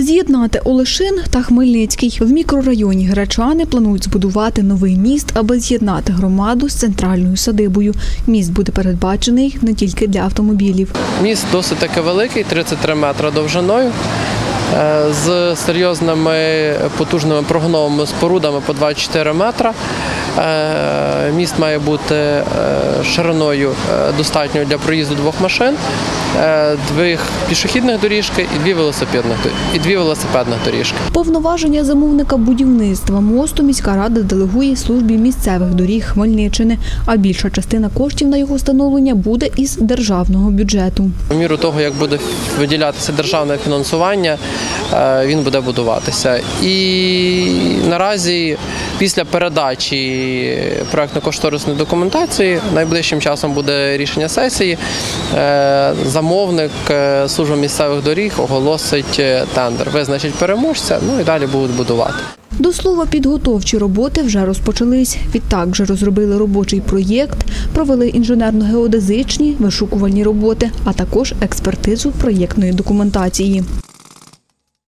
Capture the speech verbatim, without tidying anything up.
З'єднати Олешин та Хмельницький. В мікрорайоні Гречани планують збудувати новий міст, аби з'єднати громаду з центральною садибою. Міст буде передбачений не тільки для автомобілів. Міст досить таки великий, тридцять три метри довжиною, з серйозними потужними прогоновими спорудами по двадцять чотири метри. Міст має бути шириною достатньою для проїзду двох машин, двох пішохідних доріжки і дві велосипедних, і дві велосипедних доріжки. Повноваження замовника будівництва мосту міська рада делегує службі місцевих доріг Хмельниччини, а більша частина коштів на його встановлення буде із державного бюджету. В міру того, як буде виділятися державне фінансування, він буде будуватися. І наразі після передачі проектно-кошторисної документації найближчим часом буде рішення сесії. Замовник, служба місцевих доріг оголосить тендер, визначить переможця, ну і далі будуть будувати. До слова, підготовчі роботи вже розпочались. Відтак вже розробили робочий проєкт, провели інженерно-геодезичні, вишукувальні роботи, а також експертизу проєктної документації.